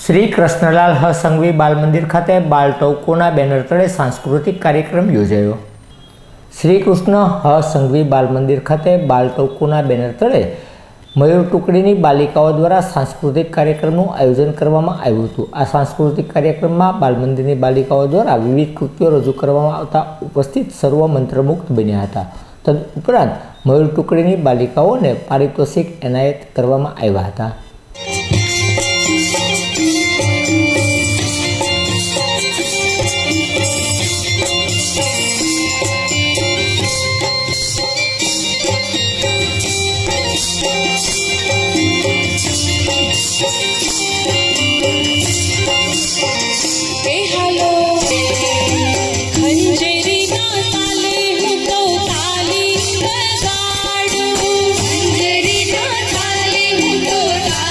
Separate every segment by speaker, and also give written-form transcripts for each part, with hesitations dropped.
Speaker 1: श्री कृष्णलाल ह संघवी बाल मंदिर खाते बाल टोकोना बेनर तले सांस्कृतिक कार्यक्रम योजायो। श्री कृष्ण ह संघवी बाल मंदिर खाते बाल टोकोना बेनर तले मयूर टुकड़ीनी बालिकाओं द्वारा सांस्कृतिक कार्यक्रमનું आयोजन કરવામાં આવ્યું હતું। આ सांस्कृतिक कार्यक्रमમાં बाल मंदिરની बालिकाओं द्वारा विविध कृत्यों रजू કરવામાં આવતા उपस्थित सर्व मंत्रमुग्ध बन्या હતા। तदुपरांत मयूर टुकड़ीनी बालिकाओने पारितोषिक एनायत કરવામાં આવ્યા હતા।
Speaker 2: ताली बजाड़ू, खंजरी ना ताली हूँ तो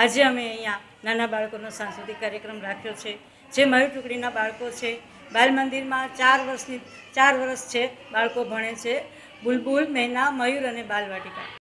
Speaker 2: આજે અમે અહીંયા નાના બાળકોનો સાંસ્કૃતિક કાર્યક્રમ રાખ્યો છે, જે મયુર ટુકડીના બાળકો છે. બાલ મંદિરમાં 4 વર્ષ છે બાળકો ભણે છે. બુલબુલ, મેના, મયુર અને બાલવાટિકા.